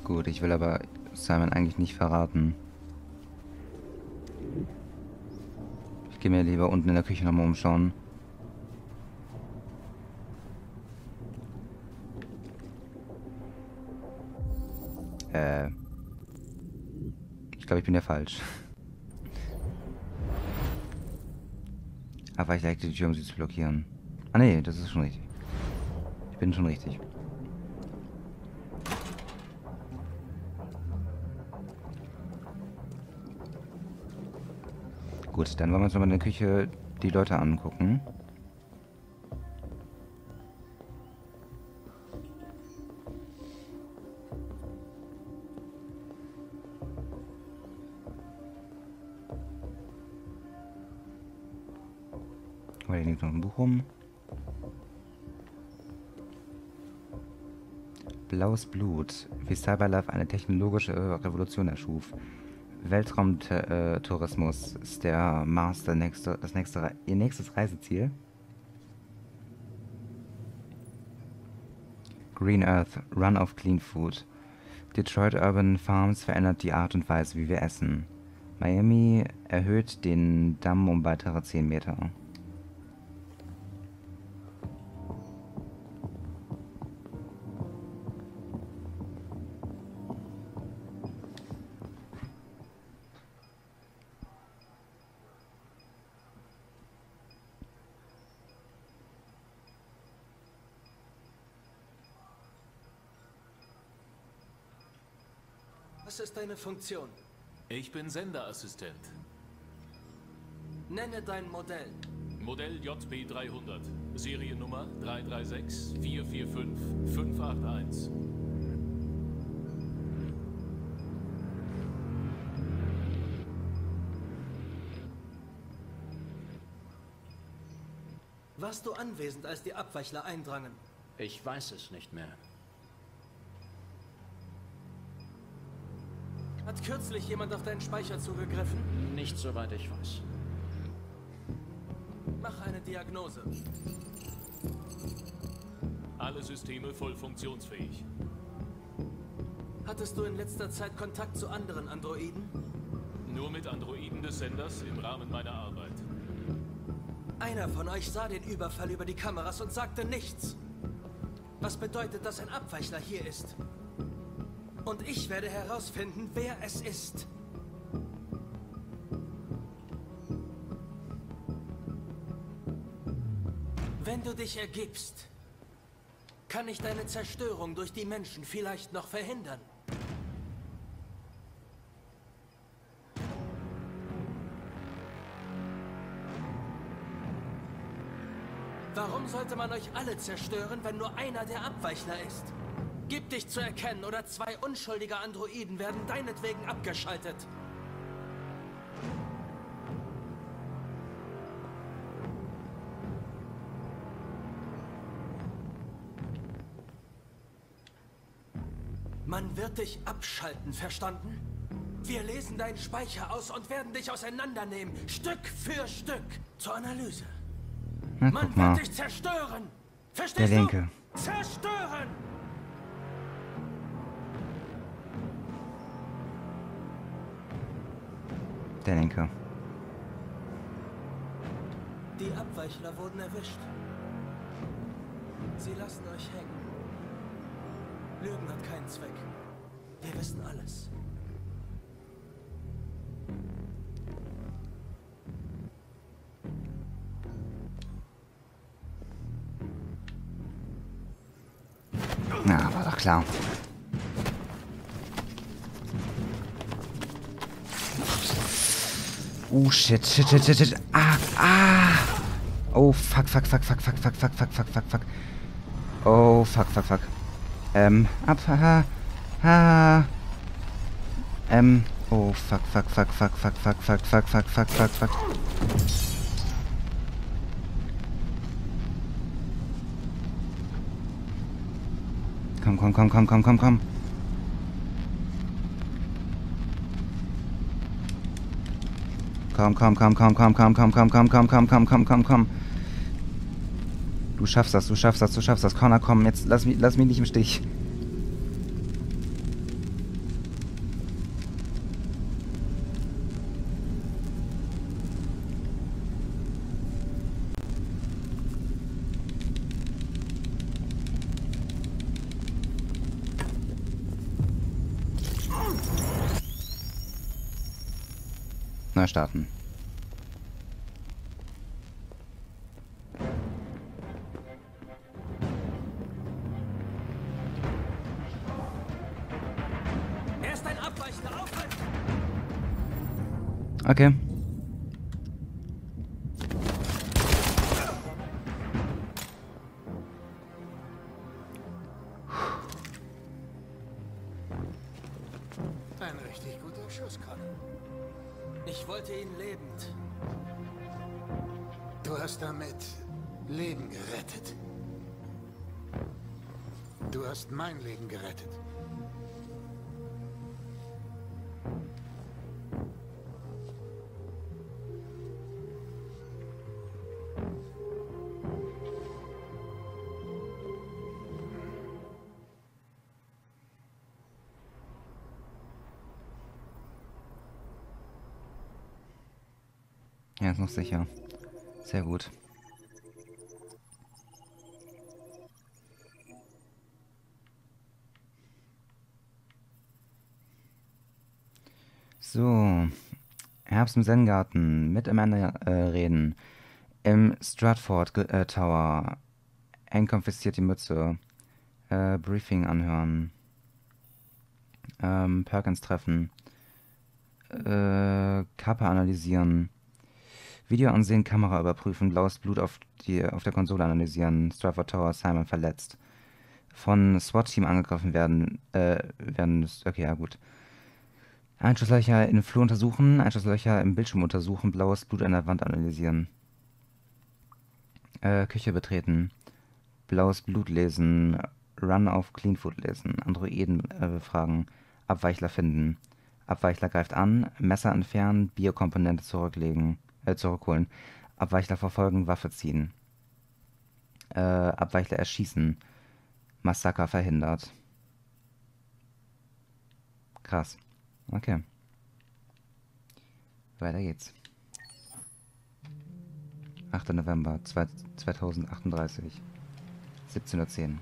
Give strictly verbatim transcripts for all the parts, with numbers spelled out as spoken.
Gut, ich will aber Simon eigentlich nicht verraten. Ich gehe mir lieber unten in der Küche nochmal umschauen. Äh. Ich glaube, ich bin ja falsch. Aber ich legte die Tür, um sie zu blockieren. Ah nee, das ist schon richtig. Ich bin schon richtig. Gut, dann wollen wir uns nochmal in der Küche die Leute angucken. Hier liegt noch ein Buch rum. Blaues Blut, wie Cyberlove eine technologische Revolution erschuf. Weltraumtourismus ist der Mars der nächste, das nächste, ihr nächstes Reiseziel. Green Earth, Run of Clean Food. Detroit Urban Farms verändert die Art und Weise, wie wir essen. Miami erhöht den Damm um weitere zehn Meter. Was ist deine Funktion? Ich bin Senderassistent. Nenne dein Modell. Modell J B dreihundert. Seriennummer drei drei sechs vier vier fünf fünf acht eins. Warst du anwesend, als die Abweichler eindrangen? Ich weiß es nicht mehr. Hat kürzlich jemand auf deinen Speicher zugegriffen? Nicht soweit ich weiß. Mach eine Diagnose. Alle Systeme voll funktionsfähig. Hattest du in letzter Zeit Kontakt zu anderen Androiden? Nur mit Androiden des Senders im Rahmen meiner Arbeit. Einer von euch sah den Überfall über die Kameras und sagte nichts. Was bedeutet, dass ein Abweichler hier ist? Und ich werde herausfinden, wer es ist. Wenn du dich ergibst, kann ich deine Zerstörung durch die Menschen vielleicht noch verhindern. Warum sollte man euch alle zerstören, wenn nur einer der Abweichler ist? Gib dich zu erkennen, oder zwei unschuldige Androiden werden deinetwegen abgeschaltet. Man wird dich abschalten, verstanden? Wir lesen deinen Speicher aus und werden dich auseinandernehmen, Stück für Stück, zur Analyse. Na, Man guck mal. wird dich zerstören! Verstehst Der Linke. du? Zerstören! Der Linke. Die Abweichler wurden erwischt. Sie lassen euch hängen. Lügen hat keinen Zweck. Wir wissen alles. Na, war doch klar. Oh shit, shit, shit, shit, shit. Ah, ah. Oh fuck, fuck, fuck, fuck, fuck, fuck, fuck, fuck, fuck, fuck, fuck. Oh fuck, fuck, fuck. Ähm, ab, ha, ha. Ähm, oh fuck, fuck, fuck, fuck, fuck, fuck, fuck, fuck, fuck, fuck, fuck, fuck. Komm, komm, komm, komm, komm, komm, komm. Komm, komm, komm, komm, komm, komm, komm, komm, komm, komm, komm, komm, komm, komm, komm. Du schaffst das, du schaffst das, du schaffst das. Connor, komm, jetzt lass mich, lass mich nicht im Stich. Neu starten. Er ist ein Abweichler, aufhalten! Okay. Ein richtig guter Schuss, Connor. Ich wollte ihn lebend. Du hast damit Leben gerettet. Du hast mein Leben gerettet. Ja, ist noch sicher. Sehr gut. So. Herbst im Zen-Garten. Mit Amanda äh, reden. Im Stratford äh, Tower. Eng konfisziert die Mütze. Äh, Briefing anhören. Ähm, Perkins treffen. Äh, Kappa analysieren. Video ansehen, Kamera überprüfen, blaues Blut auf, die, auf der Konsole analysieren, Stratford Tower, Simon verletzt. Von SWAT-Team angegriffen werden, äh, werden, okay, ja gut. Einschusslöcher in den Flur untersuchen, Einschusslöcher im Bildschirm untersuchen, blaues Blut an der Wand analysieren. Äh, Küche betreten, blaues Blut lesen, Run auf Clean Food lesen, Androiden äh, befragen, Abweichler finden. Abweichler greift an, Messer entfernen, Biokomponente zurücklegen. zurückholen. Abweichler verfolgen, Waffe ziehen. Äh, Abweichler erschießen. Massaker verhindert. Krass. Okay. Weiter geht's. achter November zweitausendachtunddreißig. siebzehn Uhr zehn.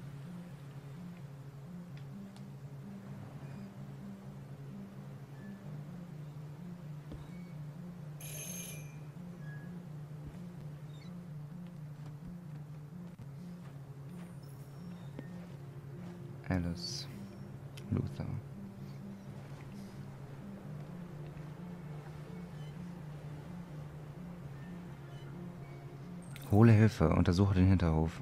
Alice Luther. Hole Hilfe, untersuche den Hinterhof.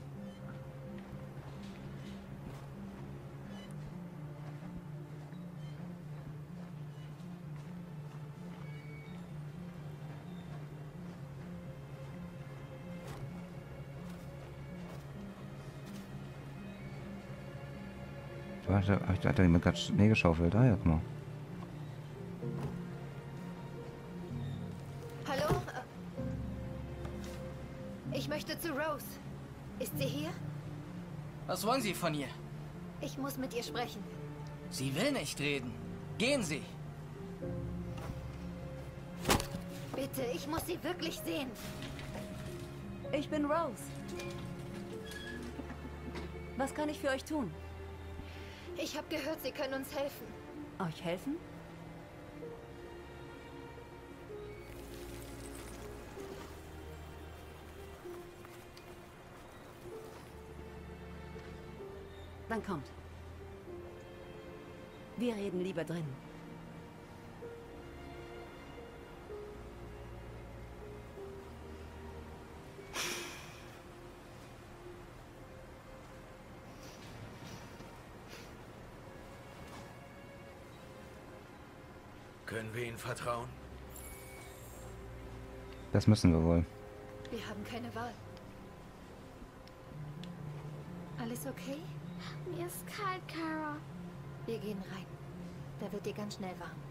Warte, hat da jemand gerade Schnee geschaufelt? Ah ja, guck mal. Hallo? Ich möchte zu Rose. Ist sie hier? Was wollen Sie von ihr? Ich muss mit ihr sprechen. Sie will nicht reden. Gehen Sie. Bitte, ich muss sie wirklich sehen. Ich bin Rose. Was kann ich für euch tun? Ich habe gehört, Sie können uns helfen. Euch helfen? Dann kommt. Wir reden lieber drin. Können wir Ihnen vertrauen? Das müssen wir wohl. Wir haben keine Wahl. Alles okay? Mir ist kalt, Kara. Wir gehen rein. Da wird dir ganz schnell warm.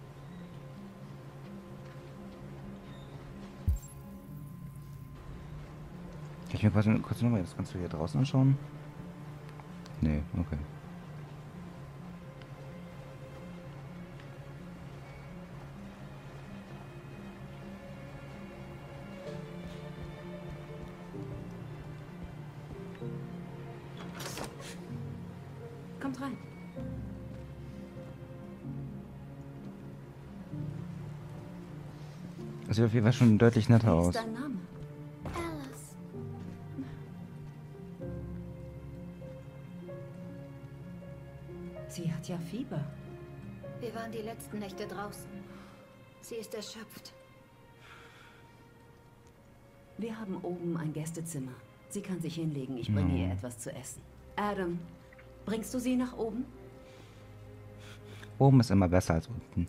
Kann ich mir quasi kurz nochmal das Ganze hier draußen anschauen? Nee, okay. Kommt rein. Das sieht auf jeden Fall schon deutlich netter Wie aus. ist dein Name? Alice. Sie hat ja Fieber. Wir waren die letzten Nächte draußen. Sie ist erschöpft. Wir haben oben ein Gästezimmer. Sie kann sich hinlegen. Ich bringe ihr etwas zu essen. Adam, bringst du sie nach oben? Oben ist immer besser als unten.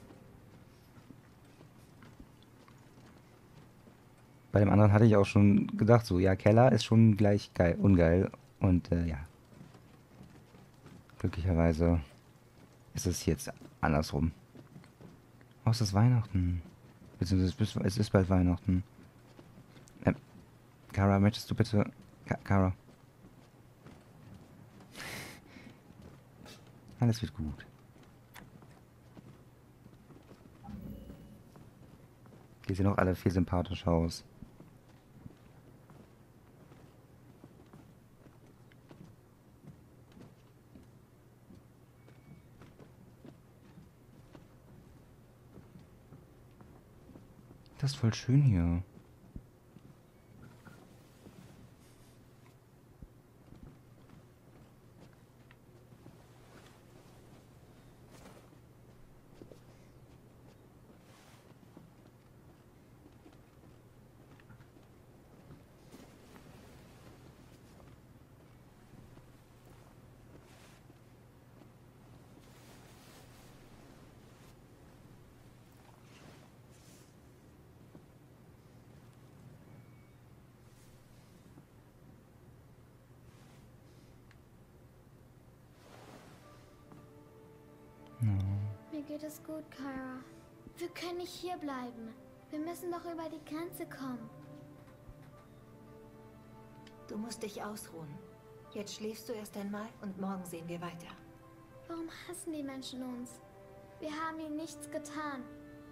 Bei dem anderen hatte ich auch schon gedacht, so, ja, Keller ist schon gleich geil, ungeil. Und äh, ja. Glücklicherweise ist es jetzt andersrum. Oh, es ist Weihnachten. Beziehungsweise es ist, es ist bald Weihnachten. Ähm, Kara, möchtest du bitte... Ka Kara. Alles wird gut. Die sehen auch alle viel sympathisch aus. Das ist voll schön hier. Mir geht es gut, Kara. Wir können nicht hier bleiben. Wir müssen doch über die Grenze kommen. Du musst dich ausruhen. Jetzt schläfst du erst einmal und morgen sehen wir weiter. Warum hassen die Menschen uns? Wir haben ihnen nichts getan.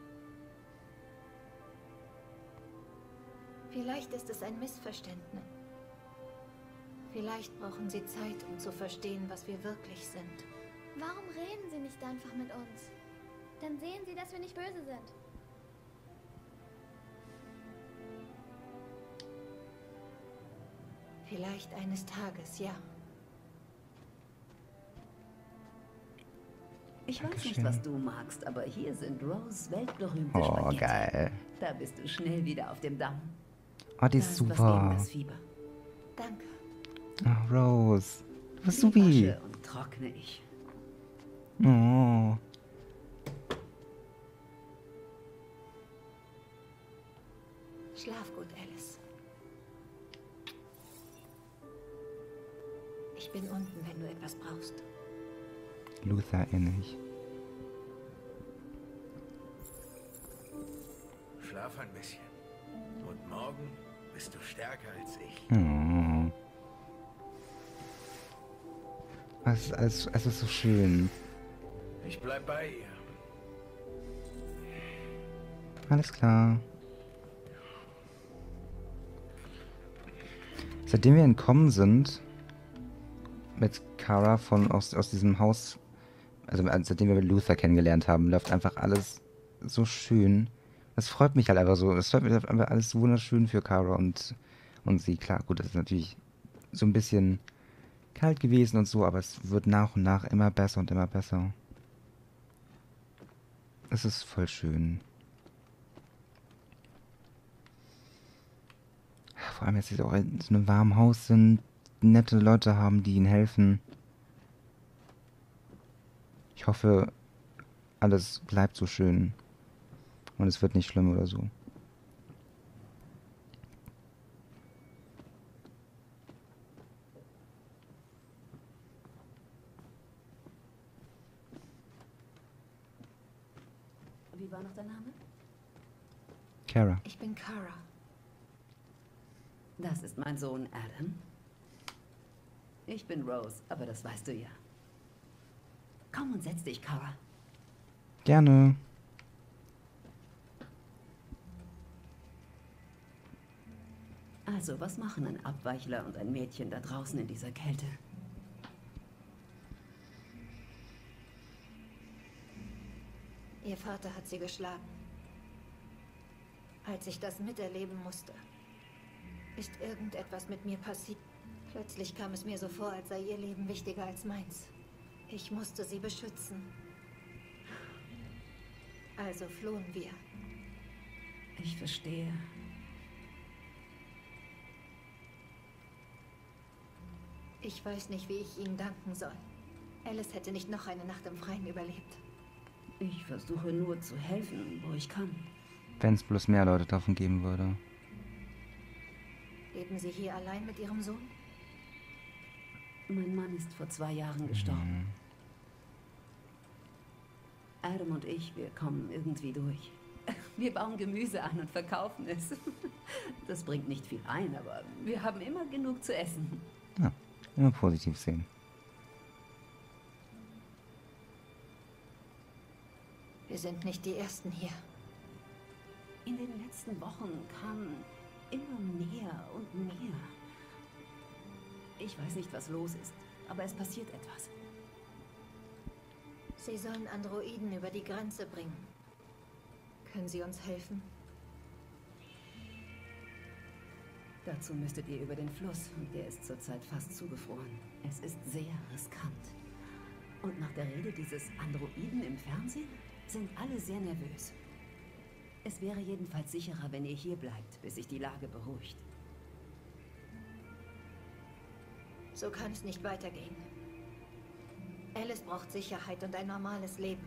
Vielleicht ist es ein Missverständnis. Vielleicht brauchen sie Zeit, um zu verstehen, was wir wirklich sind. Warum reden sie nicht einfach mit uns? Dann sehen sie, dass wir nicht böse sind. Vielleicht eines Tages, ja. Ich weiß nicht, Dankeschön. was du magst, aber hier sind Rose weltberühmte Oh, Spaghetti. geil. Da bist du schnell wieder auf dem Damm. Oh, die Da ist ist was gegen super. das Fieber. Danke. Oh, Rose. Du bist Die supi. wasche und trockne ich. Oh. Schlaf gut, Alice. Ich bin unten, wenn du etwas brauchst. Luther ähnlich. Schlaf ein bisschen. Und morgen bist du stärker als ich. Oh. Es ist, alles, es ist so schön. Ich bleib bei ihr. Alles klar. Seitdem wir entkommen sind, mit Kara von aus, aus diesem Haus, also seitdem wir mit Luther kennengelernt haben, läuft einfach alles so schön. Das freut mich halt einfach so. Es läuft einfach alles wunderschön für Kara und, und sie. Klar, gut, das ist natürlich so ein bisschen kalt gewesen und so, aber es wird nach und nach immer besser und immer besser. Es ist voll schön. Vor allem jetzt, dass sie auch in so einem warmen Haus sind, nette Leute haben, die ihnen helfen. Ich hoffe, alles bleibt so schön. Und es wird nicht schlimm oder so. Wie war noch dein Name? Kara. Ich bin Kara. Das ist mein Sohn Adam. Ich bin Rose, aber das weißt du ja. Komm und setz dich, Kara. Gerne. Also, was machen ein Abweichler und ein Mädchen da draußen in dieser Kälte? Ihr Vater hat sie geschlagen. Als ich das miterleben musste, ist irgendetwas mit mir passiert. Plötzlich kam es mir so vor, als sei ihr Leben wichtiger als meins. Ich musste sie beschützen. Also flohen wir. Ich verstehe. Ich weiß nicht, wie ich Ihnen danken soll. Alice hätte nicht noch eine Nacht im Freien überlebt. Ich versuche nur zu helfen, wo ich kann. Wenn es bloß mehr Leute davon geben würde. Leben Sie hier allein mit Ihrem Sohn? Mein Mann ist vor zwei Jahren gestorben. Mhm. Adam und ich, wir kommen irgendwie durch. Wir bauen Gemüse an und verkaufen es. Das bringt nicht viel ein, aber wir haben immer genug zu essen. Ja, immer positiv sehen. Wir sind nicht die Ersten hier. In den letzten Wochen kamen immer mehr und mehr. Ich weiß nicht, was los ist, aber es passiert etwas. Sie sollen Androiden über die Grenze bringen. Können Sie uns helfen? Dazu müsstet ihr über den Fluss und der ist zurzeit fast zugefroren. Es ist sehr riskant. Und nach der Rede dieses Androiden im Fernsehen sind alle sehr nervös. Es wäre jedenfalls sicherer, wenn ihr hier bleibt, bis sich die Lage beruhigt. So kann es nicht weitergehen. Alice braucht Sicherheit und ein normales Leben.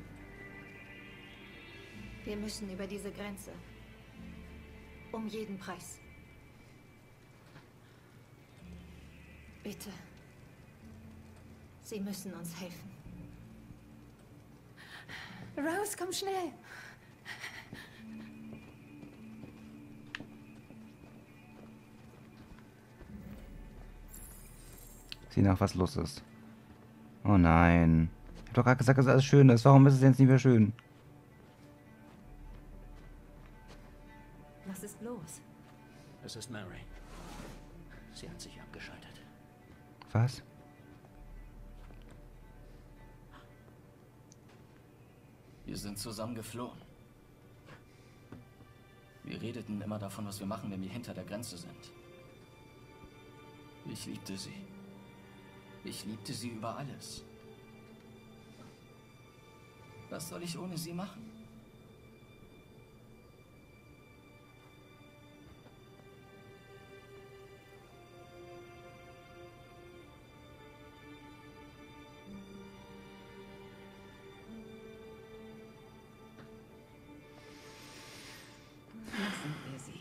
Wir müssen über diese Grenze. Um jeden Preis. Bitte. Sie müssen uns helfen. Rose, komm schnell. Sieh nach, was los ist. Oh nein. Ich hab doch gerade gesagt, dass alles schön ist. Warum ist es jetzt nicht mehr schön? Was ist los? Es ist Mary. Sie hat sich abgeschaltet. Was? Wir sind zusammen geflohen. Wir redeten immer davon, was wir machen, wenn wir hinter der Grenze sind. Ich liebte sie. Ich liebte sie über alles. Was soll ich ohne sie machen? Lassen wir sie.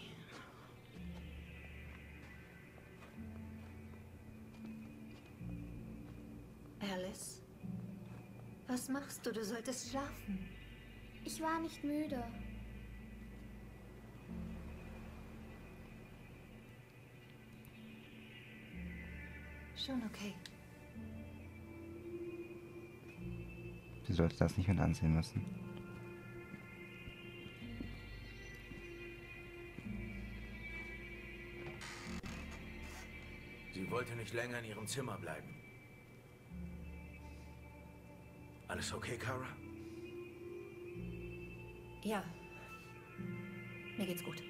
Alice? Was machst du? Du solltest schlafen. Ich war nicht müde. Schon okay. Sie sollte das nicht mit ansehen müssen. Sie wollte nicht länger in ihrem Zimmer bleiben. Alles okay, Kara? Ja. Mir geht's gut.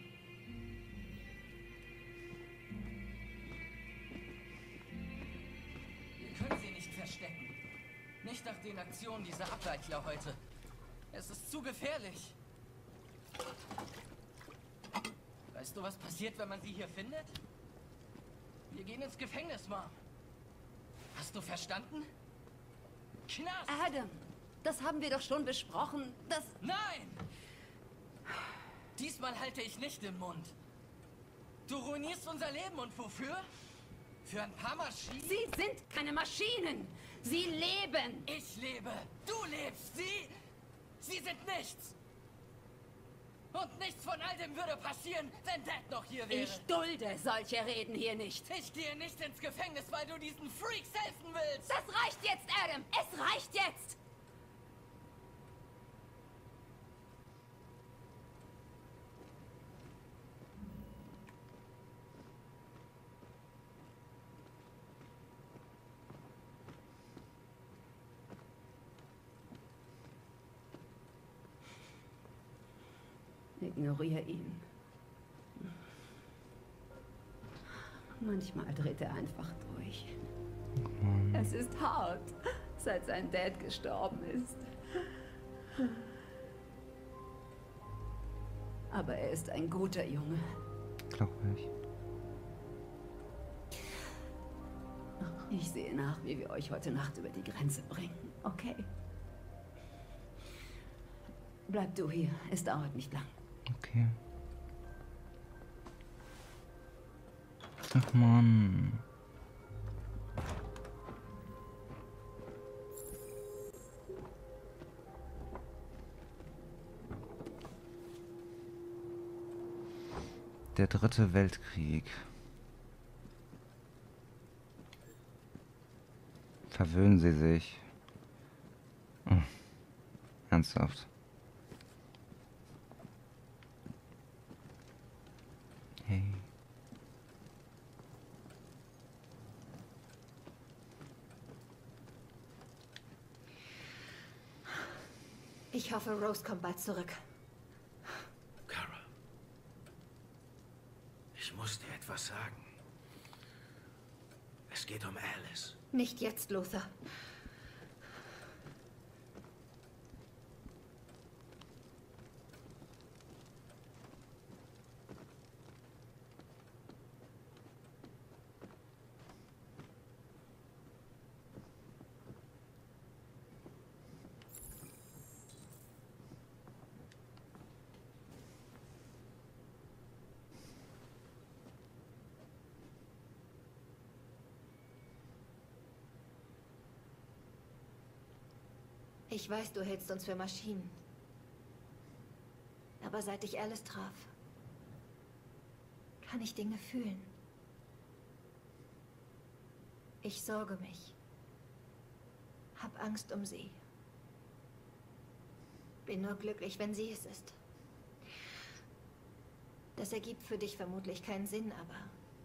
Wir können sie nicht verstecken. Nicht nach den Aktionen dieser Abweichler heute. Es ist zu gefährlich. Weißt du, was passiert, wenn man sie hier findet? Wir gehen ins Gefängnis, Mom. Hast du verstanden? Knast! Adam, das haben wir doch schon besprochen. Das... Nein! Diesmal halte ich nicht den Mund. Du ruinierst unser Leben und wofür? Für ein paar Maschinen? Sie sind keine Maschinen! Sie leben! Ich lebe! Du lebst! Sie... Sie sind nichts! Und nichts von all dem würde passieren, wenn Dad noch hier wäre. Ich dulde solche Reden hier nicht. Ich gehe nicht ins Gefängnis, weil du diesen Freaks helfen willst. Das reicht jetzt, Adam! Es reicht jetzt! Ignoriere ihn. Manchmal dreht er einfach durch. Mann. Es ist hart, seit sein Dad gestorben ist. Aber er ist ein guter Junge. Glaube ich. Ich sehe nach, wie wir euch heute Nacht über die Grenze bringen, okay? Bleib du hier, es dauert nicht lang. Okay. Ach Mann. Der dritte Weltkrieg. Verwöhnen Sie sich. Oh. Ernsthaft. Hey. Ich hoffe, Rose kommt bald zurück. Kara. Ich muss dir etwas sagen. Es geht um Alice. Nicht jetzt, Luther. Ich weiß, du hältst uns für Maschinen. Aber seit ich Alice traf, kann ich Dinge fühlen. Ich sorge mich. Hab Angst um sie. Bin nur glücklich, wenn sie es ist. Das ergibt für dich vermutlich keinen Sinn, aber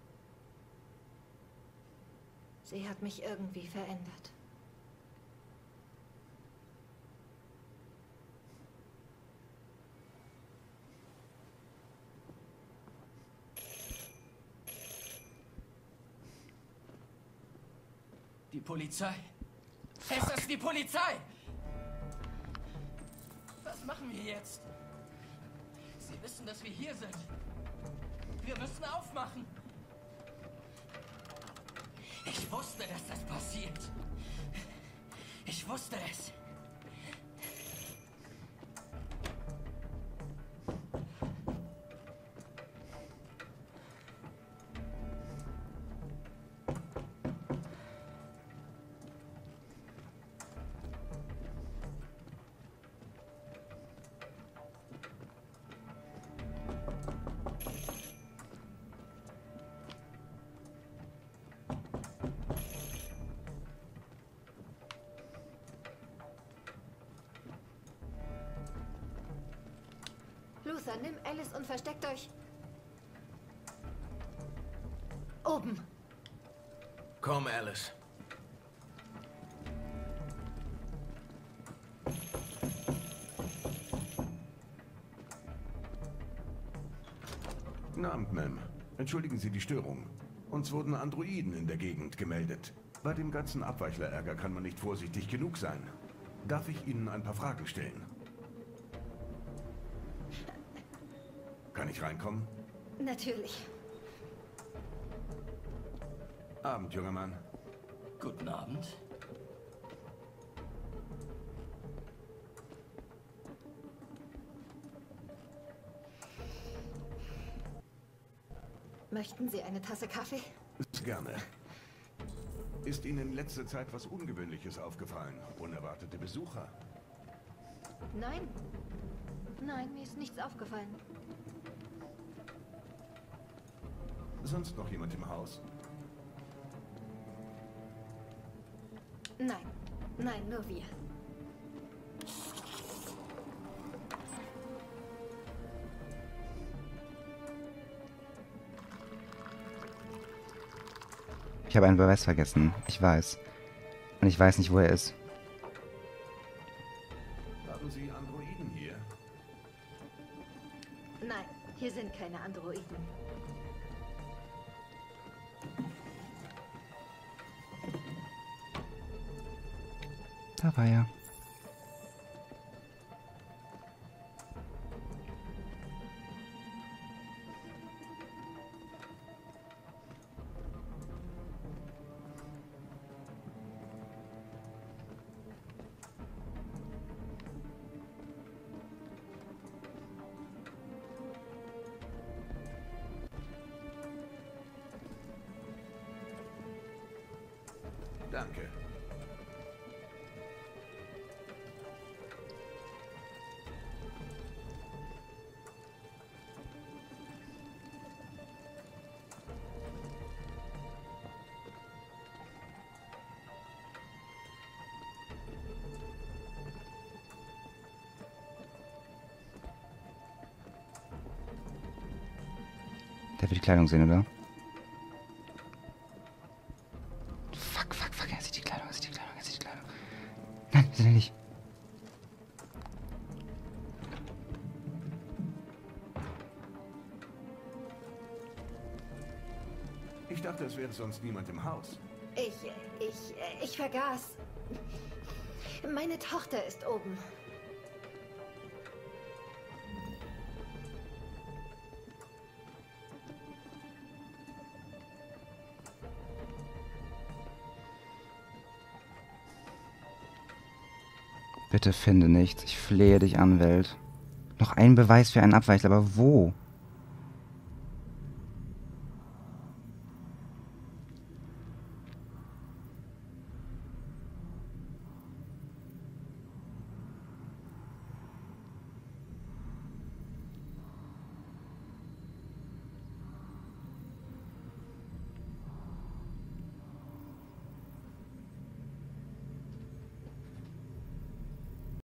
sie hat mich irgendwie verändert. Die Polizei. Es ist die Polizei! Was machen wir jetzt? Sie wissen, dass wir hier sind. Wir müssen aufmachen. Ich wusste, dass das passiert. Ich wusste es. Luther, nimm Alice und versteckt euch oben. Komm, Alice. Guten Abend, Ma'am. Entschuldigen Sie die Störung. Uns wurden Androiden in der Gegend gemeldet. Bei dem ganzen Abweichlerärger kann man nicht vorsichtig genug sein. Darf ich Ihnen ein paar Fragen stellen? Kann ich reinkommen? Natürlich. Abend, junger Mann. Guten Abend. Möchten Sie eine Tasse Kaffee? Gerne. Ist Ihnen in letzter Zeit was Ungewöhnliches aufgefallen? Unerwartete Besucher? Nein. Nein, mir ist nichts aufgefallen. Sonst noch jemand im Haus? Nein. Nein, nur wir. Ich habe einen Beweis vergessen. Ich weiß. Und ich weiß nicht, wo er ist. Haben Sie Androiden hier? Nein, hier sind keine Androiden. Da war er. Danke. Der will die Kleidung sehen, oder? Fuck, fuck, fuck. Er sieht die Kleidung, er sieht die Kleidung, er sieht die Kleidung. Nein, wir sind ja nicht. Ich dachte, es wäre sonst niemand im Haus. Ich, ich, ich vergaß. Meine Tochter ist oben. Bitte finde nichts. Ich flehe dich an, Welt. Noch ein Beweis für einen Abweichler, aber wo?